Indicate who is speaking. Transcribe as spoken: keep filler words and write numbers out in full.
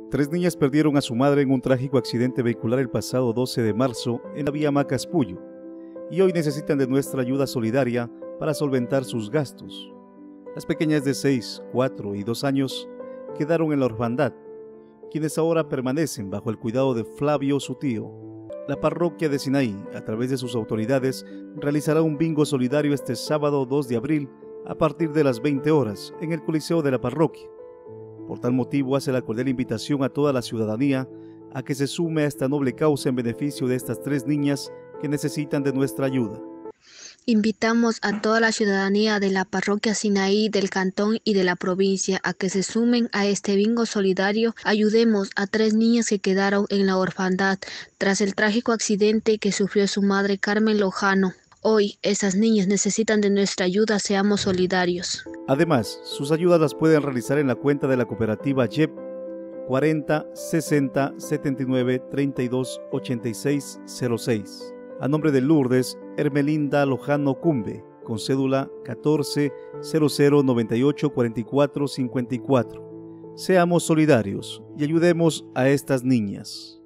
Speaker 1: Tres niñas perdieron a su madre en un trágico accidente vehicular el pasado doce de marzo en la vía Macas-Puyo y hoy necesitan de nuestra ayuda solidaria para solventar sus gastos. Las pequeñas de seis, cuatro y dos años quedaron en la orfandad, quienes ahora permanecen bajo el cuidado de Flavio, su tío. La parroquia de Sinaí, a través de sus autoridades, realizará un bingo solidario este sábado dos de abril a partir de las veinte horas en el Coliseo de la parroquia. Por tal motivo hace la cordial invitación a toda la ciudadanía a que se sume a esta noble causa en beneficio de estas tres niñas que necesitan de nuestra ayuda.
Speaker 2: Invitamos a toda la ciudadanía de la parroquia Sinaí, del cantón y de la provincia a que se sumen a este bingo solidario. Ayudemos a tres niñas que quedaron en la orfandad tras el trágico accidente que sufrió su madre Carmen Lojano. Hoy, esas niñas necesitan de nuestra ayuda, seamos solidarios.
Speaker 1: Además, sus ayudas las pueden realizar en la cuenta de la cooperativa Y E P cuarenta sesenta setenta y nueve treinta y dos ochenta y seis cero seis. A nombre de Lourdes Hermelinda Lojano Cumbe, con cédula catorce cero cero noventa y ocho cuarenta y cuatro cincuenta y cuatro. Seamos solidarios y ayudemos a estas niñas.